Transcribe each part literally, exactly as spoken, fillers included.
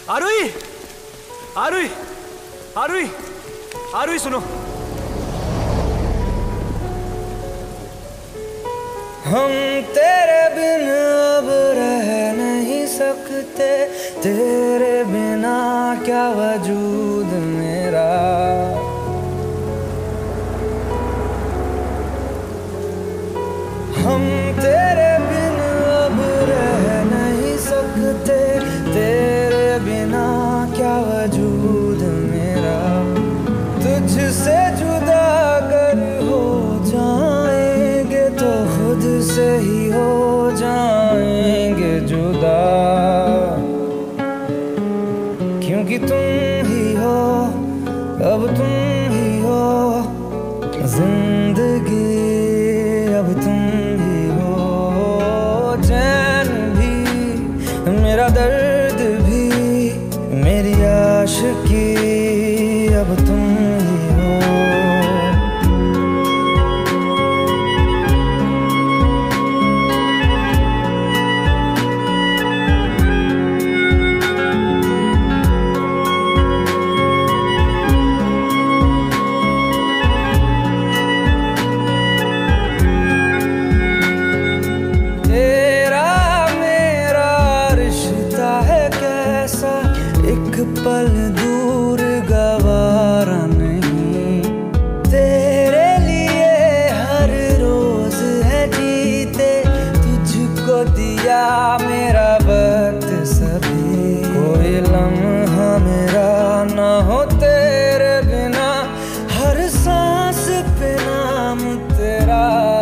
आरुई, आरुई, आरुई, आरुई सुनो। हम तेरे बिन अब रह नहीं सकते, तेरे बिना क्या वजूद मेरा। हम तेरे बिन अब रह नहीं सकते, तेरे बिना क्या वजूद मेरा। तुझसे जुदा अगर हो जाएंगे तो खुद से ही हो जाएंगे जुदा, क्योंकि तुम ही हो, अब तुम ही हो जिंदगी, अब तुम ही हो चैन भी, मेरा दर्द भी, मेरी आशिकी, अब तुम ही हो। एक पल दूर गवारा नहीं, तेरे लिए हर रोज है जीते, तुझको दिया मेरा वक्त सभी। कोई लम्हा मेरा ना हो तेरे बिना, हर सांस पे नाम तेरा,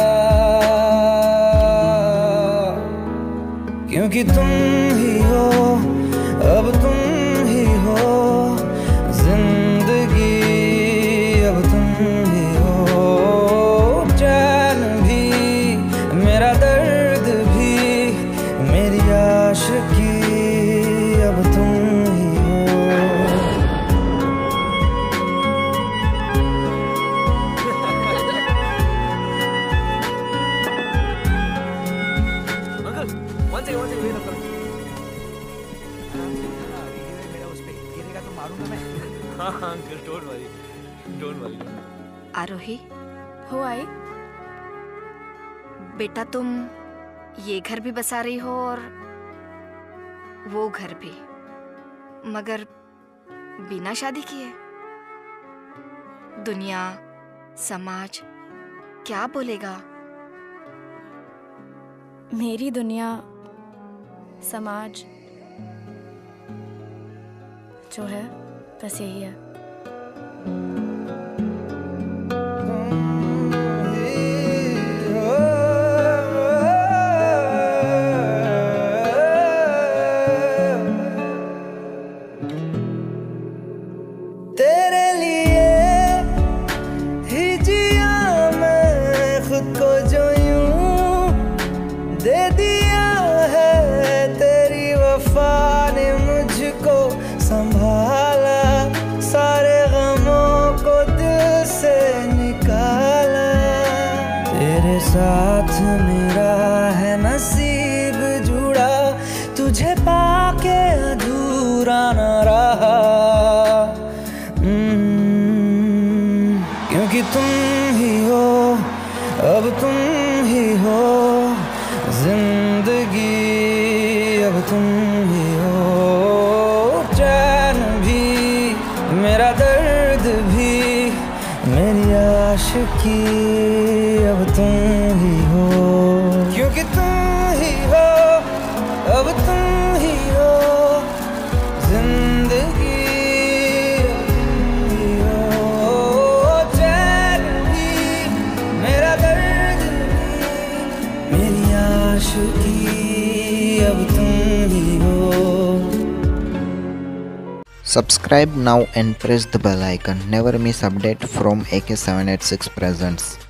क्योंकि तुम ही हो, अब तुम ही हो जिंदगी, अब तुम ही हो चैन भी, मेरा दर्द भी, मेरी आशिकी, अब तुम ही हो। Uncle, one second, one second, wait uncle. मारूंगा मैं। हाँ हाँ uncle, don't worry, don't worry. Aarohi, हो आई? बेटा तुम ये घर भी बसा रही हो और वो घर भी, मगर बिना शादी किए। दुनिया, समाज क्या बोलेगा? मेरी दुनिया, समाज जो है बस यही है। तेरे लिए ही जिया मैं खुद को, जो यूं दे दिया है तेरी वफा ने मुझको संभाला, सारे गमों को दिल से निकाला। तेरे साथ मेरा है नसीब जुड़ा, तुझे पाके अधूरा न रहा, क्योंकि तुम ही हो, अब तुम ही हो जिंदगी, अब तुम ही हो चैन भी, मेरा दर्द भी, मेरी आशिकी, अब तुम ही हो, क्योंकि तुम ही हो, अब तुम ही हो जिंदगी, अब तुम ही हो। Subscribe now and press the bell icon. Never miss update from A K seven eight six Presents.